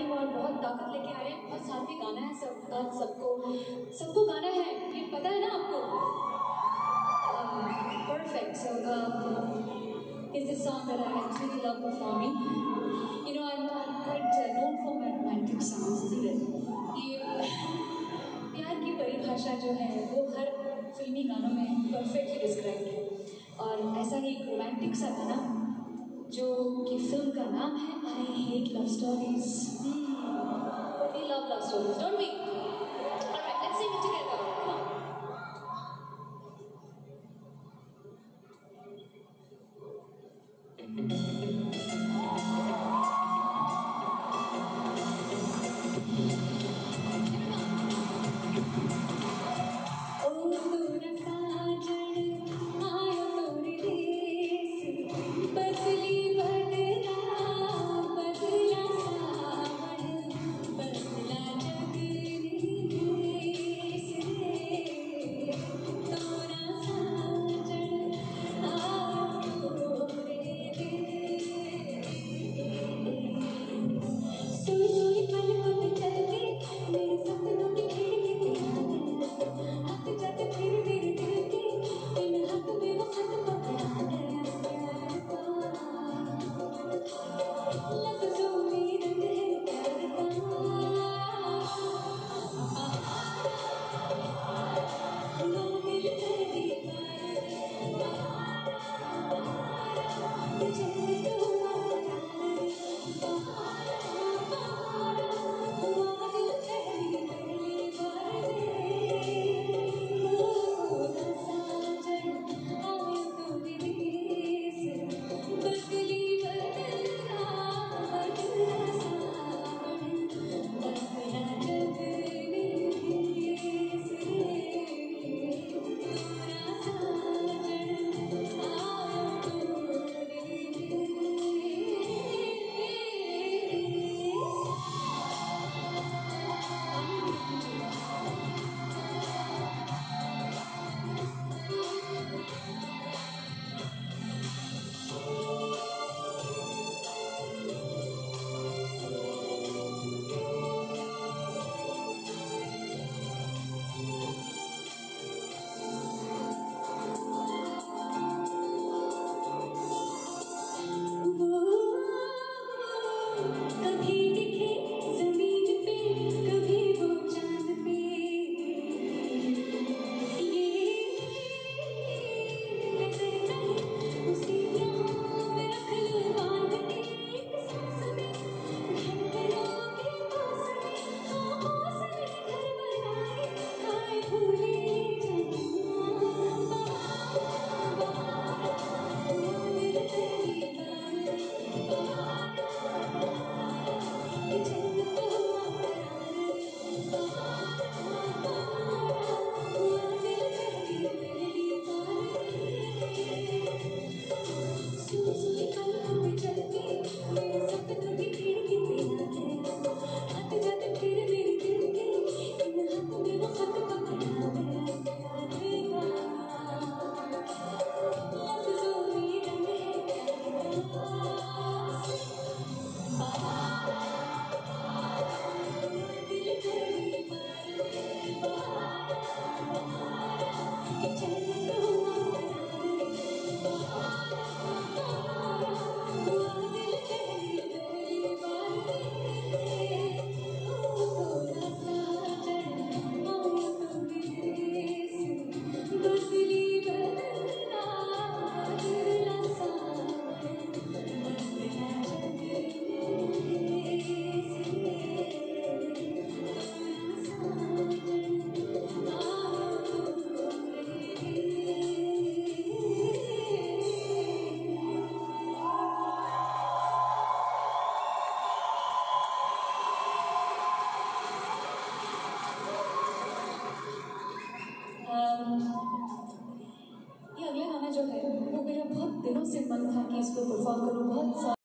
और बहुत ताकत लेके आए हैं। बहुत साथी गाना है सबको गाना है, ये पता है ना आपको? Perfect. So is this song that I actually love performing? You know, I'm quite known for my romantic songs, isn't it? ये प्यार की परिभाषा जो है वो हर फिल्मी गानों में परफेक्टली डिस्क्राइब है, और ऐसा ही एक रोमांटिक सा गाना जो कि फिल्म का नाम है I hate love stories. We love love stories, don't we? Alright, let's sing it together. Come on. ये अगला गाना जो है वो मेरा बहुत दिनों से मन था कि इसको परफॉर्म करूँ, बहुत